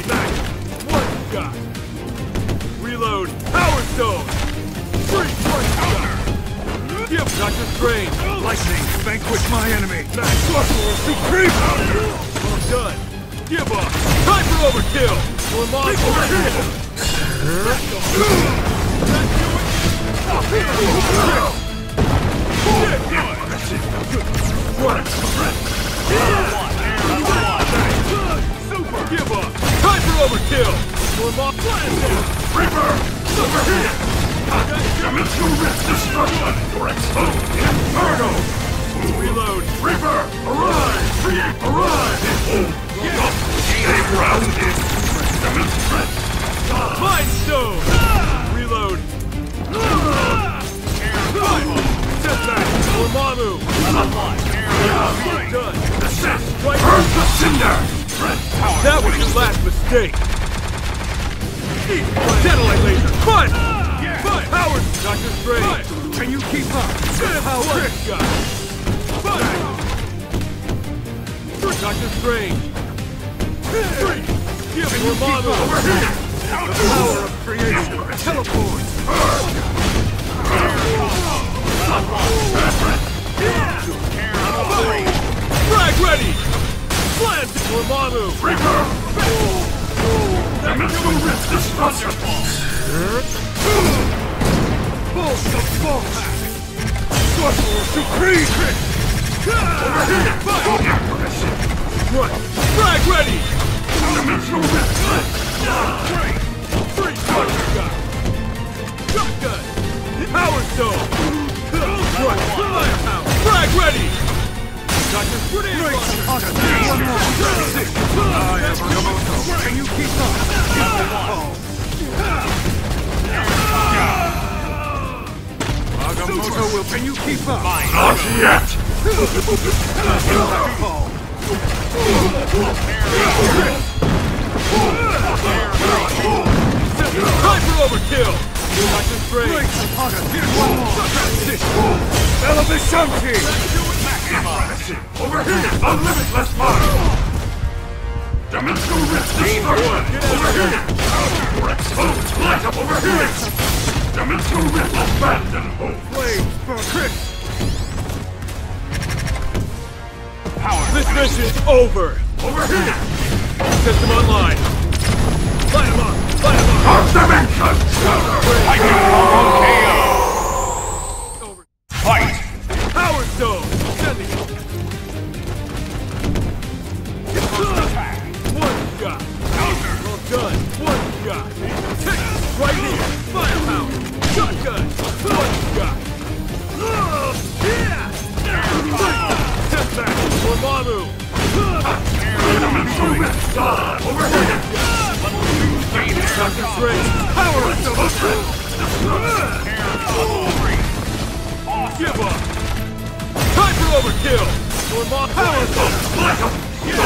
Sending back. One shot. Reload. Power Stone. Three. One shot. Give Dr. Strange. Lightning, vanquish my enemy. Sorcerer Supreme. Well done. Give up. Time for overkill. Or monster overkill. Super. Give up. Time for overkill. Or monster Reaper, over here. Dimensional rift destruction or explode inferno. Reload. Reaper, arise. Create, arise. Stay grounded. Dimensional rift. Mind Stone. Reload. Setback. Dormammu. Done. Descent. Right. Burn the cinder. That was your last mistake. Satellite laser. Fun. Fun. Howard. Dr. Strange. Can you keep up? Power. Trick shot. Fun. Dr. Strange. Three. Give Dormammu. Over here. The power of creation. Teleport. Frag ready! Slam to Dormammu! Reaper! Dimensional rift destruction! Pulse of Fall Pack! Sorcerer Supreme! Over here! Right! Frag ready! Dimensional rift! Three! Shotgun! Shotgun! Power Stone! Right! Firepower! Frag ready! Dr. Grenade Launcher! Can you keep up? Agamotto will. Can you keep up? Not yet. Time for overkill! Dr. Strange! Elevation! Over here! A limitless fire! Dimensional rift destruction! Over here! Or explode! Light up over here! Dimensional rift abandon hope! Flames for Chris! This mission's over! Over here! System online! Light him up! Light him up! Dark dimension! I can KO! Over. Fight! Power Stone! Sending it! One shot! Well done! One shot! Take it! Right here! Firepower! Shotgun! One shot! Yeah! Step back! Dormammu! Dimensional rift gone! Over here! Dr. Strange! Power of Give up! Time for overkill! Dormammu! Power Stone! Light up!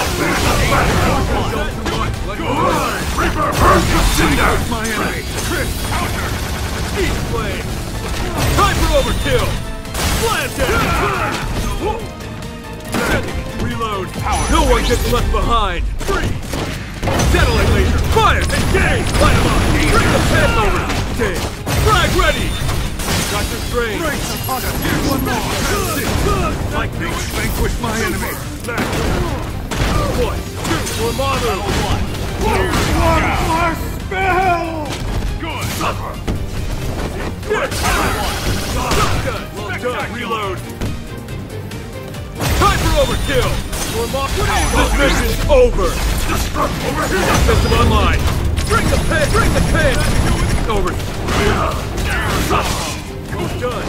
Reaper, burn the cinder! My enemy! Chris! Counter! Eat flame! Time for overkill! Slam down! Sending it! Reload! No one gets left behind! Freeze! Satellite laser! Fire! Engage! Light him up! Bring the pit over! Engage! Frag ready! Dr. Strange! Here's one more! Lightning, vanquish my enemy! One, two, Dormammu! One more spell! Good! Suffer! Shotgun! Well done! Reload! Time for overkill! This mission's over! Destruct over here! System online! Bring the pin! Bring the pin! Over! Well done!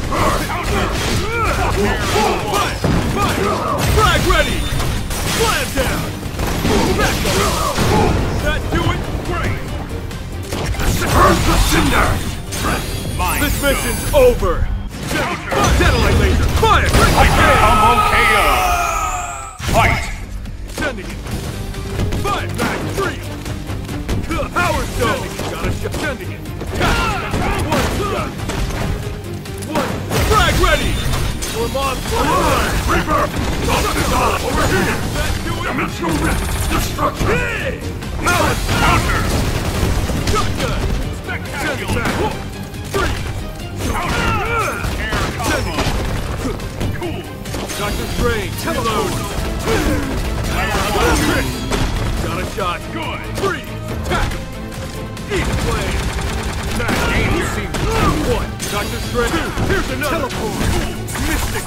Fire! Frag ready! Slam down! Back up! That do it? Great! Burn the cinder! This mission's over! Satellite laser! Fire! Bring the pin! KO! Fight! Sending it! Five back! Three! Power Stone! Got a shot! Sending it! One shot! One! Frag ready! Dormammu! Reaper! Over here! That do it? Dimensional rift! Destruction! Hey! Now it's counter! Dr. Strange. Here's another. Teleport. Mystic.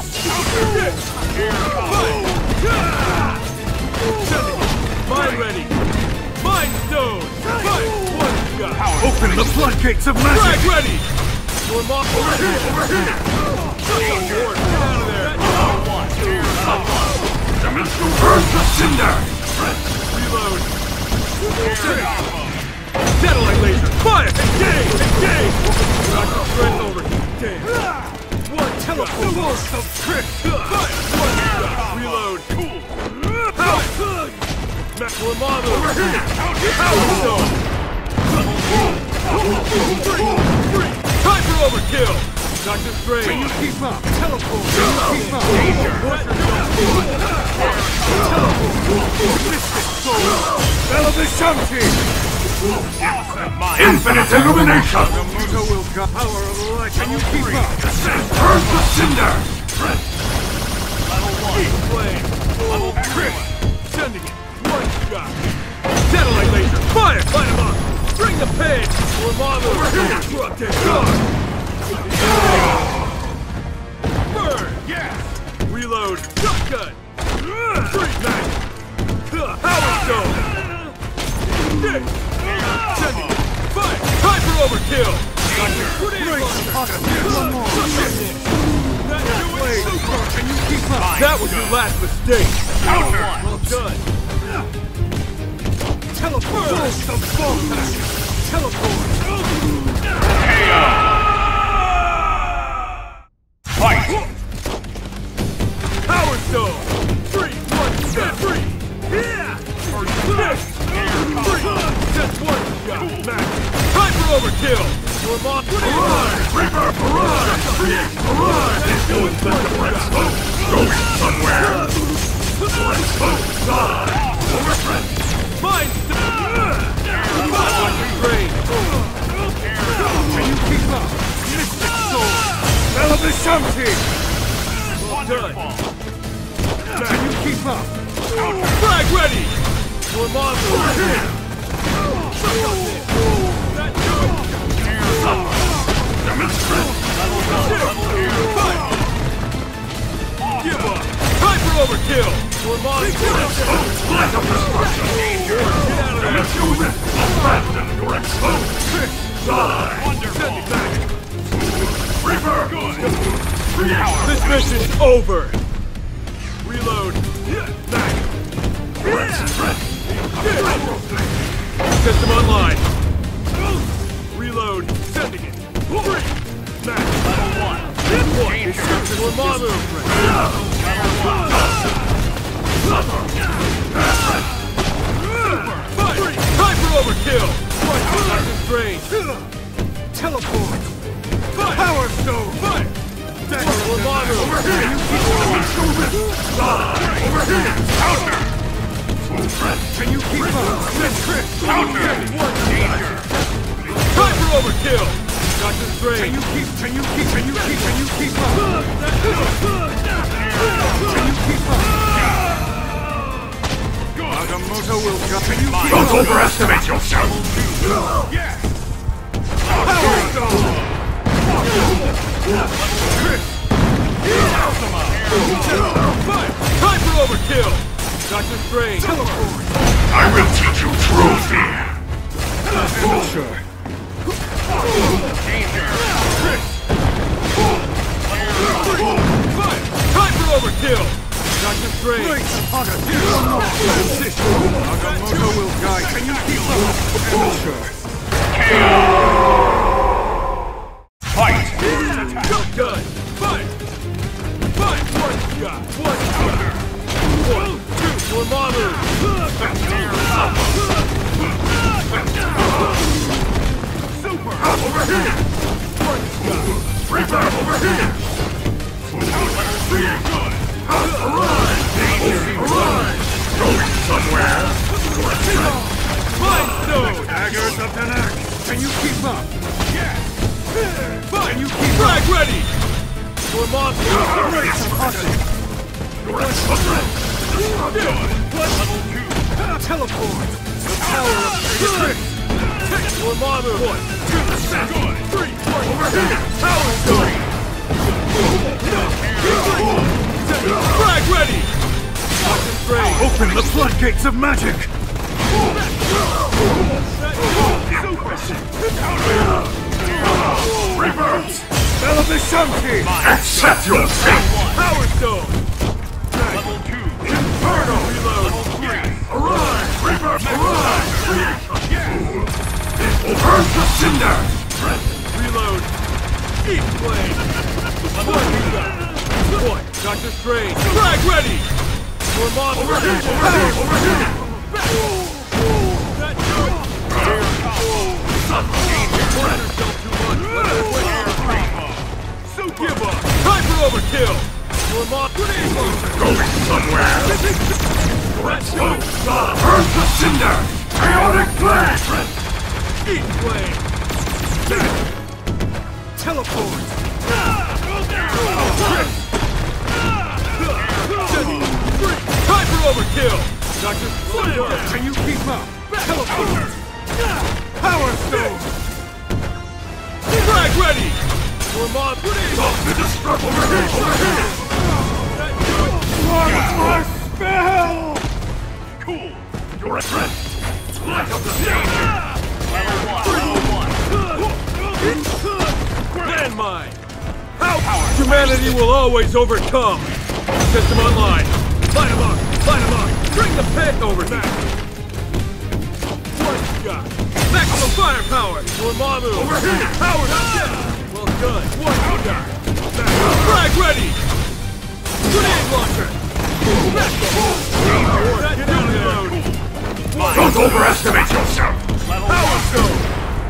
Mind ready. Mind stone. Fight. One shot. Open the floodgates of magic! Drag ready. Storm off. Over here. Over here. Get out of there. Dimensional burn to cinder! Reload. Satellite laser. Fire. Engage. Engage. Dr. Strange over. Engage. One teleport. The most of tricks. Fire. One shot. Reload. Power. Dormammu. Over here. Power stone. Three. Time for overkill. Dr. Strange. Can you keep up? Teleport! Keep up. Television! Infinite illumination! Agamotto will got power of the light. Can you keep up? Burn to cinder! Level 1. Flame. Level 3. Sending it. One shot. Satellite laser. Fire. Light him up. Bring the pain. Dormammu. Over here. Drop it. Burn. Yes. Reload. Shotgun. Street knife. Power stone. Sending it. Fire. Time for overkill. Can you keep up? That was your last mistake. Well done. Teleport. Teleport. Fight! Power stone. 3, 1, set 3. Yeah. Six. 3. Set 1 shot. Max. Time for overkill. Dormammu. Reaper, barrage! Barrage! This doing the Red Smoke! Going somewhere! Red Smoke! Die! Overthreat! Mind stone. Range. Can you keep up? Mystic soul. Television! Done. Can you keep up? Frag ready. Dormammu. That do it. Demonstrate! Give up. Time for overkill. Dormammu. Light up destruction! Get out of there. Dimensional Rift! Abandon your Smoke! Die! Send it back. Reaper! This mission's over. Reload. Back. System online. Reload. Sending it. 3. Back. Level 1. Dormammu. Fire. Time for overkill. Dr. Strange. Teleport. Fire. Power stone. Fire. Dormammu. Over here! Over here! Counter! Can you keep up? Counter! Time for overkill. Dr. Strange. Can you keep up? Can you keep up? Agamotto will cut. Can you keep Don't overestimate yourself! Yes! Power stone! Fire! Time for overkill! Dr. Strange! I will teach you true fear! Sure. Fire! Time for overkill! Dr. Strange! Agamotto will guide. Can you keep up? Sure. Fight! Shotgun! Fight! Fight! One shot! One shot! 1, 2, Dormammu! Super! Over here! One shot! Reaper, over here! Arise! Going somewhere! Mind stone! Daggers of Danak! Can you keep up? Yes! Fine! Can you keep frag ready? Dormammu! Level 2! Teleport! The power of tricks! Dormammu! 1, 2, 3, 4, Power Stone! Frag ready! Doctor Strange! Open the floodgates of magic! Reverse! Beneficenti! Accept your fate! Power Stone! Level 2. Inferno! Reload! Level 3. Arise! Reverse! Arise! Burn the cinder! Reload! Deep Flame! Boy, Doctor Strange! Frag ready! We're monster! That do it! Push yourself too much! So give up! Time for overkill! We're monster! Going somewhere! Let's go! Burn the cinder! Chaotic blast! Deep Flame! Teleport! Time for overkill! Doctor Strange! Can you keep up? Teleport! Power Stone! Frag ready! We're monster! Stop the destruction! What is my spell? Cool. You're a threat! Light up the danger! Level 1. Landmine! How humanity will always overcome! System online! Light him up! Light him up! Bring the pit over here! One shot! Maximum firepower! Dormammu! Over here! Power down! Well done! One shot! Frag ready! Grenade launcher! Reload! Don't overestimate yourself! Power Stone!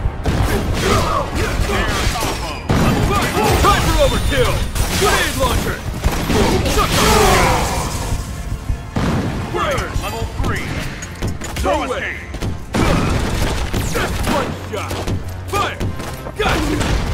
Time for overkill! Grenade launcher! Shut up! Word! Level 3. No way! One shot! Fire! Gotcha!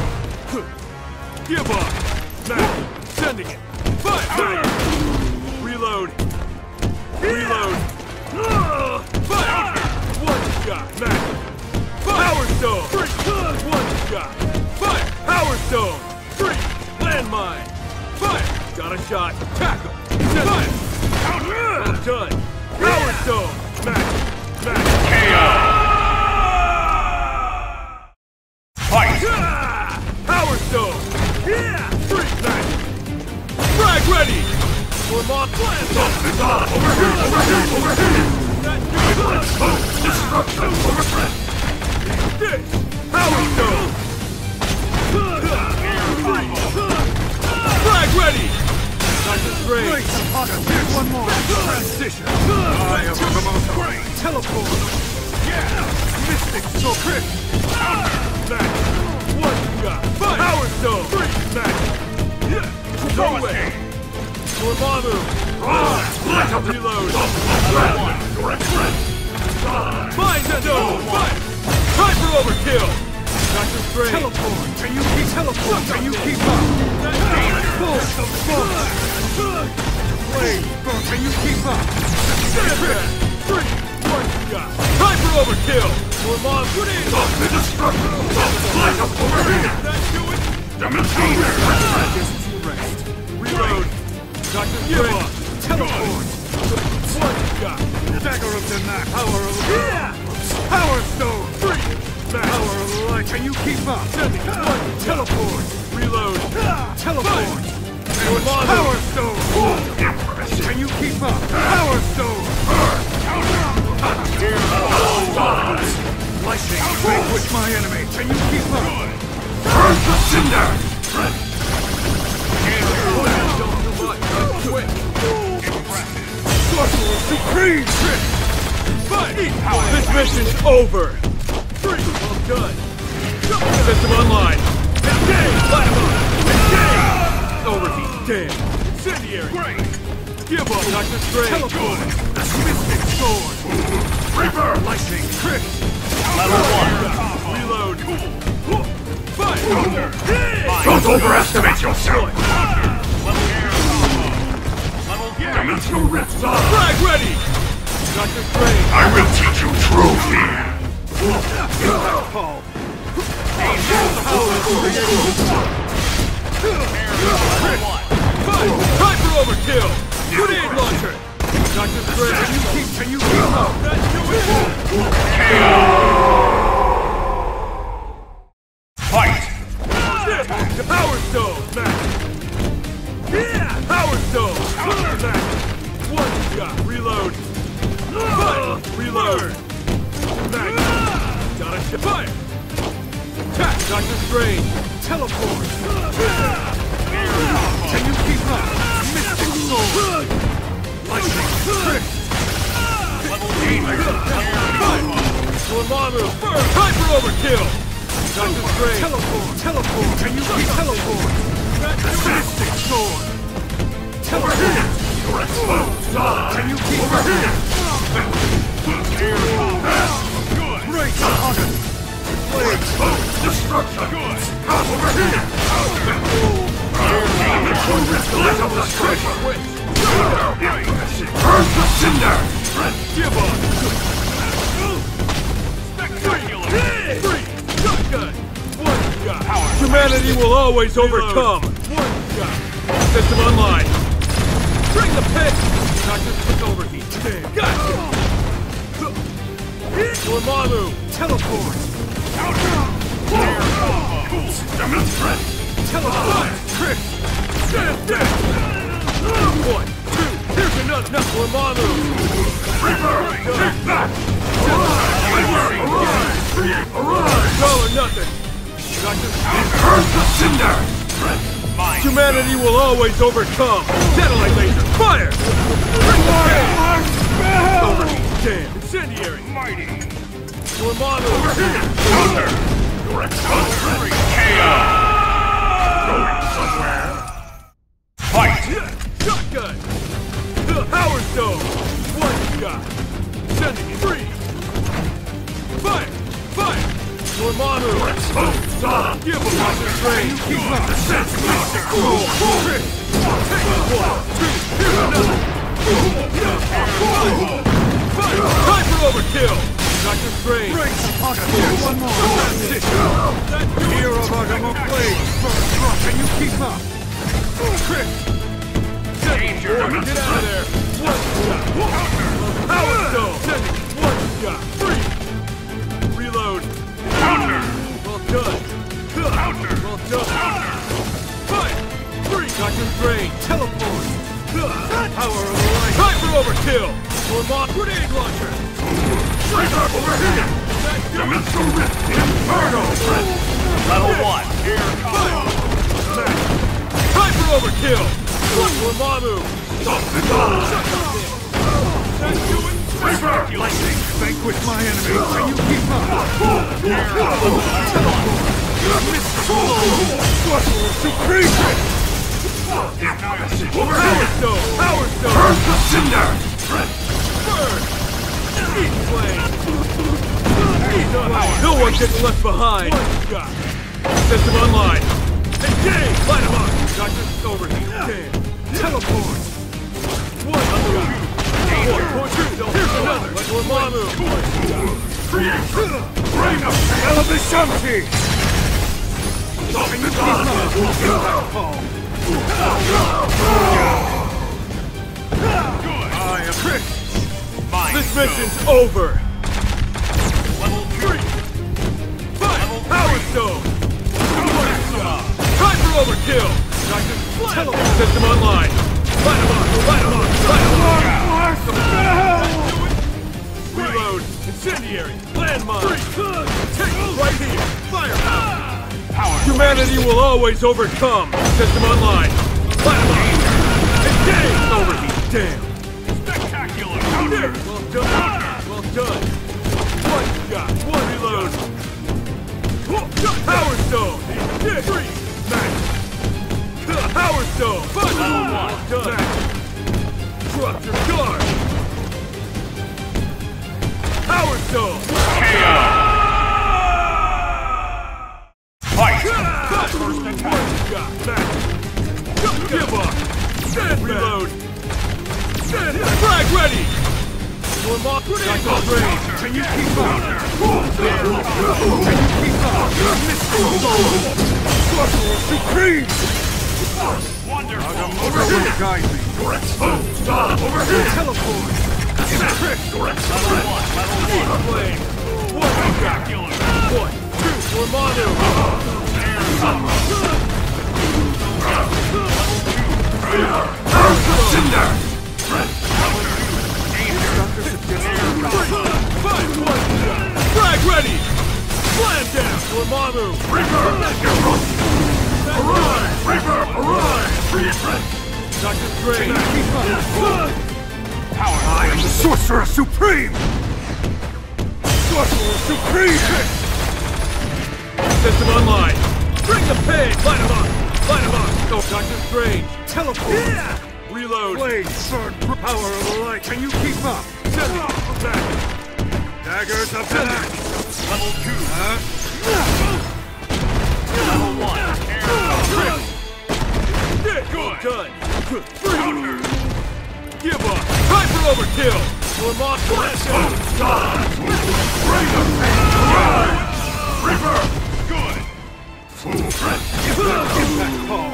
Give up! Now! Sending it! Fire! Reload! Reload! Fire! One shot! Now! Power Stone! One shot! Fire! Power Stone! Three! Landmine! Fire! Got a shot! Tackle! Fire! Well done! Power Stone! Smash! Smash! Fight! Power Stone! Yeah! Three! Smash! Frag ready! We're on plan! Over here! Over here! Over here! That Destruction! Over threat! This! Power Stone! Flag ready! Doctor Strange! Here's one more! Transition! I am Komodo! Teleport! Yeah! Mystic Soul Crit! Smash! One shot! Power Stone! Three! Smash! Yeah! No way! Dormammu! Light up the Reload! You're a threat! Mind and Stone! Fire! Time for overkill! Doctor Strange! Teleport! Can you keep teleport? Can you keep up? Push the force! Blade! Can you keep up? Three! One shot! Time for overkill! Dormammu! Stop the destruction! Light up over here! That do it! Dimension! Reload! Doctor Strange! Teleport! One shot! Dagger of the Knack! Power of Yeah! Power Stone! Three! Smash! Power of light! Can you keep up? Sending one! Teleport! Reload! Teleport! Dormammu! Power Stone! Can you keep up? Power Stone! Lightning! Vanquish my enemy! Can you keep up? Burn the cinder! Don't do much! Quick! Sorcerer Supreme! Fight! This mission's over! Three! Well done! System online! Engage! Light him up! Engage! Overheat! Damn! Incendiary! Great! Give up, Doctor Strange! Teleport! The Mystic Sword! Reaper! Lightning! Crit! Level 1. Reload! Fight! Don't overestimate yourself! Level 3. Dimensional Rift on! Flag ready! Doctor Strange! I will teach you true fear! Paul! Time for overkill! Grenade launcher! Dr. Strange, can you keep up? That's doing Fight! the Power Stone! Max! Yeah! Power Stone! Max! One shot! Reload! Fight! Reload! Max! Gotta fire! Attack! Dr. Strange! Teleport! Can you keep up? Mystic Sword! Lightning! Trick! Level 8. Dormammu! First! Time for overkill! Dr. Strange! Teleport! Can you keep teleport? Mystic Sword! Teleport! You're exposed! Can you keep over here? Great! You're exposed! Destruction! Good. Come over here! Let up the treasure! Burn the cinder! Give up! Spectacular. Three! Shotgun! One shot! Humanity will always overcome! One shot! System online! Bring the pit! Dr. Quick overheat! Gotcha! Dormammu! Teleport! Demonstrate! Teleport! Trick! Stand dead! 1, 2, here's another! Now Dormammu! Reaper! Take that! It's all or nothing! Dr. Burn the cinder! Mine. Humanity will always overcome! Satellite laser, fire! Bring the pit! Overheat! Damn! Incendiary! Mighty. Dormammu! Counter! You're exposed! Going somewhere! Fight. Shotgun! The Power Stone! One shot! Sending it! 3! Fire! Fire! Dormammu! You're exposed! Give him Dr. Strange! Keep up the sense! Trick! Take 1, 2, here's another! Fire! Time for overkill! Dr. Strange! One more! Here of Argamo Blade! Can you keep up? Trick! Danger. Get out of there! One shot! Power Stone! Sending! One shot! 3! Reload! Counter. Well done! Counter. Well done! Fire! 3! Dr. Strange! Teleport! Power of the light! Time for overkill! Dormammu grenade launcher! Reaper over here! Demonstrate! Inferno! Level 1. Time for overkill! Dormammu! Stop the gun! That's doing Reaper! Lightning. vanquish my enemy! Can you keep up? Sorcerer Supreme! Over Power here! Stone! Power Stone! Burn the cinder! Burn! Eat flame! No one gets left behind! System online! Engage! Light him up! Dr. Overheat! Damn! Teleport! One shot! Here's another! Like Dormammu! Bring up! Elevation! Stop the gun! I am Chris! Mine. This mission's over! Level 3. 5! Power Stone! Time for overkill! Dr. Teleport system online! Light him up! Light him up! Light him up! Reload! Incendiary! Landmine! Take it right here! Firepower! Power. Humanity will always overcome! System online! Light him up! Engage! Overheat! Damn! Spectacular. There! Counter. Well done! Well done! One shot! One reload! Power Stone! 3! Max! Power Stone! Well done! Drop your guard! Power Stone! Fight. First attack! Max! Give up! Stand reload! Stand frag ready! Dr. Strange! Can you keep up? Can you keep up? Sorcerer Supreme! Wonderful. Agamotto will guide me. Your exposed! Stop! Over here! Teleport! In a trick! Your exposed! Level 1, level 1. Flame. One shot. Spectacular. 1, 2, for Manu. Cinder! Fight one shot. Frag ready. Slam down for Manu. Reaper! Arise! Reaper! Arise! Dr. Strange. Power. I am the Sorcerer Supreme! Sorcerer Supreme! System online. Bring the pain. Light him up. Light him up. Go, Dr. Strange. Teleport! Reload. Blade, sword, power of the light. Can you keep up? Sending it. Back. Daggers of the night. Level 2. Level 1. Good. Done. Counter. Give up. Time for overkill. Lamont blast out. Bring the pain! Rise! Reaper! Good. Impact call!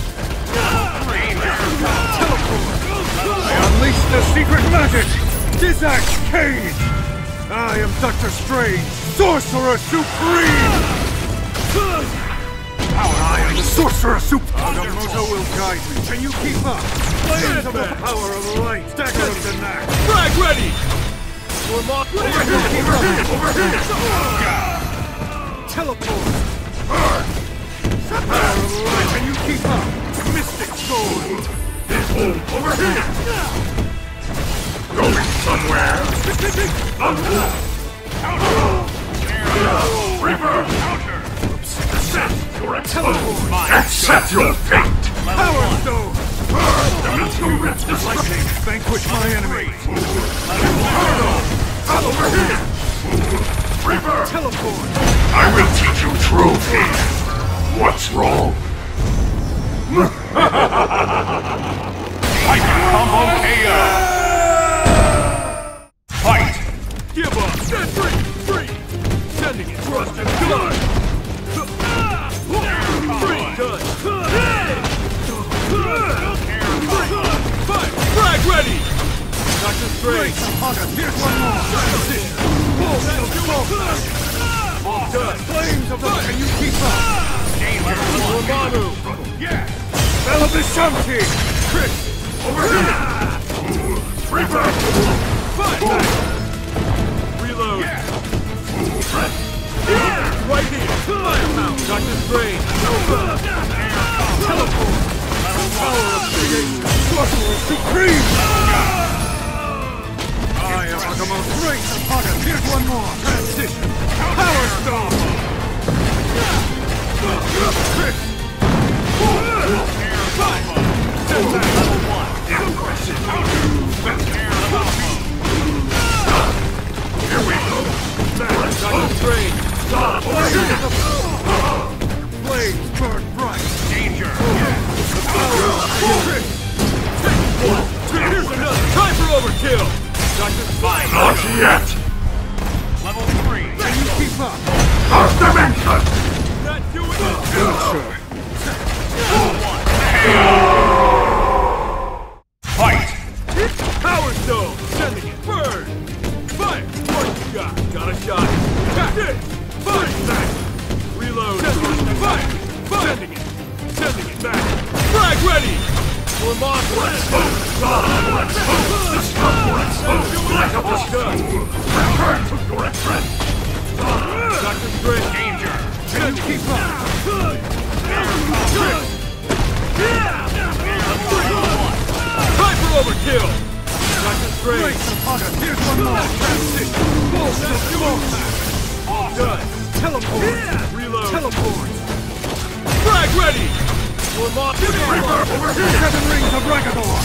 I unleash the secret magic! Dizax Cage! I am Dr. Strange, Sorcerer Supreme! I am the Sorcerer Supreme! Agamotto will guide me. Can you keep up? Flames of the power of the light! Dagger of the knack! Frag ready. Lamont Over here! Teleport! Burn! Power of the light! Can you keep up? Mystic Sword! Over here! Going somewhere! Reaper! Counter. Accept your teleport! Mine. Accept your fate! Level Power 1. Stone! Burn! You rip this lightning! Vanquish my enemy! Over here! Reaper! Teleport! I will teach you true hate! What's wrong? Hyper combo KO. Fight. Give up. Set free. Sending it. Trust and gun. Free gun. Fight. Frag ready. Dr. Strange. Here's one more! All done. Flames of the... Can you keep up? Danger. Manu. Yeah. Belabishamki! Trick. Over here! Reaper! Fight back. Reload. Right here. Firepower. Dr. Strange. Teleport! Power of creation! Sorcerer Supreme! I am Agamotto. Grace upon him! Here's one more! Transition! Power Stone! Trick! Here we go! Dr. Strange. Flames burn bright! Danger. Here's another. Time for overkill. Dr. Strange. Not yet! Level 3. Can you keep up? Dark Dimension! Not doing it. Future! Fight. Power Stone. Sending it. Burn. Fire. One shot. Got a shot. Attack it. Fire. Back. Reload. Fire. Sending it. Sending it back. Frag ready. Lamont blast. Return to your friend! Dr. Strange. Danger. Can you keep up? Time for overkill. Dr. Strange. Grace upon him! Here's one more! Transition! All done. Teleport! Reload. Teleport! Frag ready. Lamont. Reaper, over here! 7 rings of Ragnarok!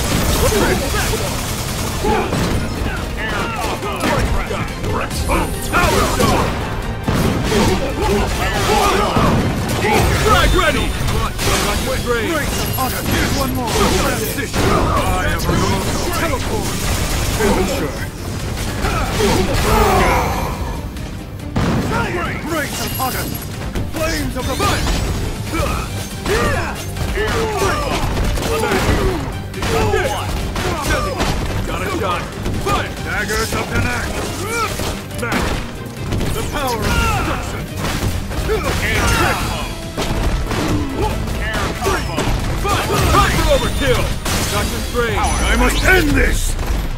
You're exposed! Power Stone. Frag ready. Dr. Strange. Grace upon him! Here's one more! Transition! I am Agamotto! Teleport! Finisher! Grace upon him! Flames flames of the fire! Got a shot! Fire! Daggers of Danak! The power of destruction! Time for overkill! Dr. Strange! I must end this!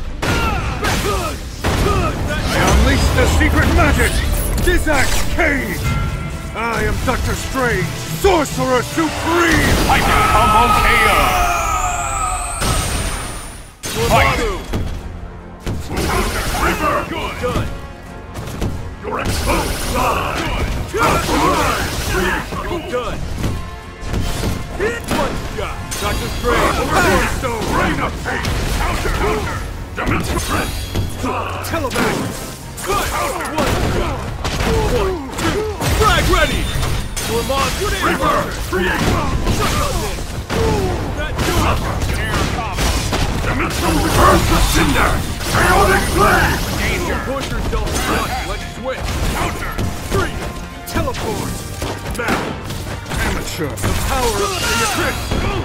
I unleash the secret magic! Dizak's Cage! I am Dr. Strange, Sorcerer Supreme! Titan Combo KO! Fight! Reaper! Good! Done! You're exposed! Done! Hit one shot! Dr. Strange! Power Stone! Rain of Fate! Counter! Dimension Strength! Teleback! One shot! 1, 2, frag ready! Gormon, grenade Reaper! launcher! Create! That shot! Dimension Burn to Cinder! Chaotic Blade! Danger! Push yourself front, let's switch! Counter! 3, teleport! Now! Amateur! The power of the trick!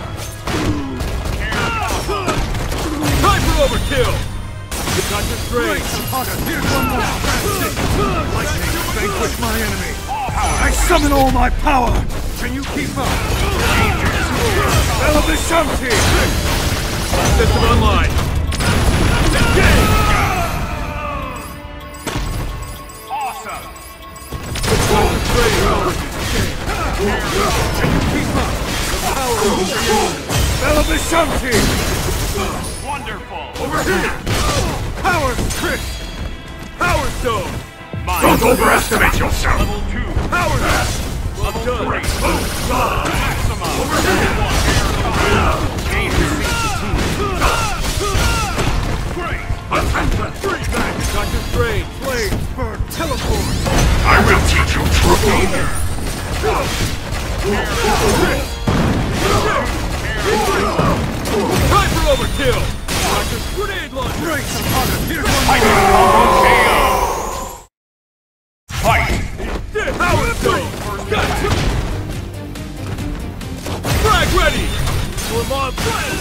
Time for overkill! Dr. Strange! Here's one more! Lightning, vanquish my enemy! I summon all my power! Can you keep up? Elevashanti! System online! Engage! Awesome! Dr. Strange! Can you keep up? The power of Elevashanti! Wonderful! Over here! Power Trick! Power Stone! Don't overestimate yourself! Level 2! Power Dash! Well done! Maximum! Danger! Great! Attention! Three back! Dr. Strange! Blade, burn, teleport! I will teach you true danger! Time for overkill! Dr. Grenade launcher! Breaks upon it! Here's one Titan Combo KO! Fight! Power Stone! Got two! Frag ready! Gormon, blast!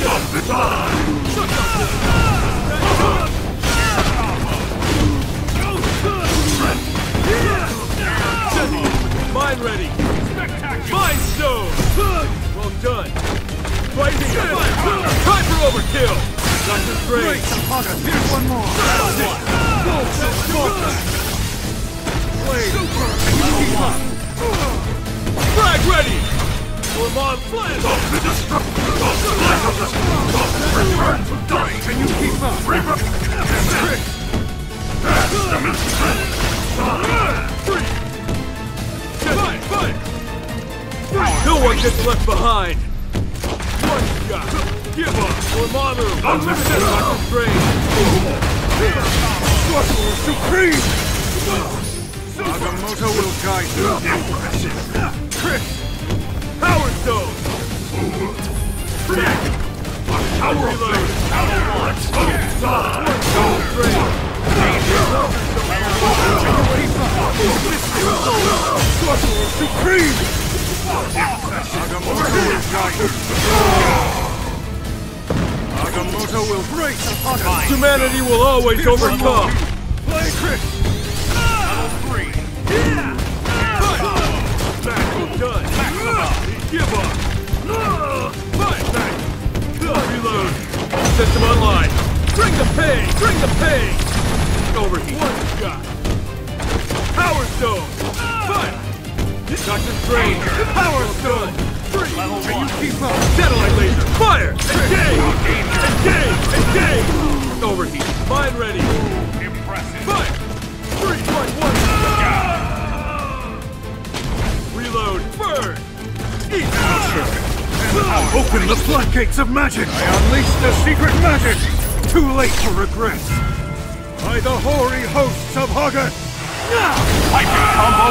Mine ready! Mind Stone! Well done! Blazing fire! Time for overkill! Dr. Strange! breaks upon it! Here's one more! Blade, burn! Can you keep up? Frag ready! Gormon, flash! Can you keep up? Fire! No one gets left behind! One shot! Give up! Gormanu! Unlimited Dr. Strange! Sorcerer Supreme! Agamotto will guide you. Trick! Power Stone! Power reload! Dr. Strange! Sorcerer Supreme! Agamotto will guide you. Agamotto will break upon it. Humanity will always overcome! Play trick! Level 3! Back, well done! Give up! Fight back! Reload! System online! Bring the pain! Bring the pain! Overheat! One shot! Power Stone! Fire! Dr. Strange! Power Stone! Three! Level Can you 1! keep up? Satellite laser! Fire! Engage! Engage! Engage! Overheat! Mine ready! Impressive! Fire! 3, 2, 1! Reload! Burn! Eat! Open the floodgates of magic! I unleash the secret magic! Too late to regret! By the hoary hosts of Hogget! Titan Combo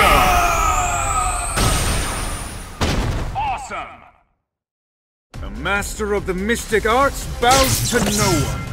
KO! Awesome! The master of the mystic arts bows to no one!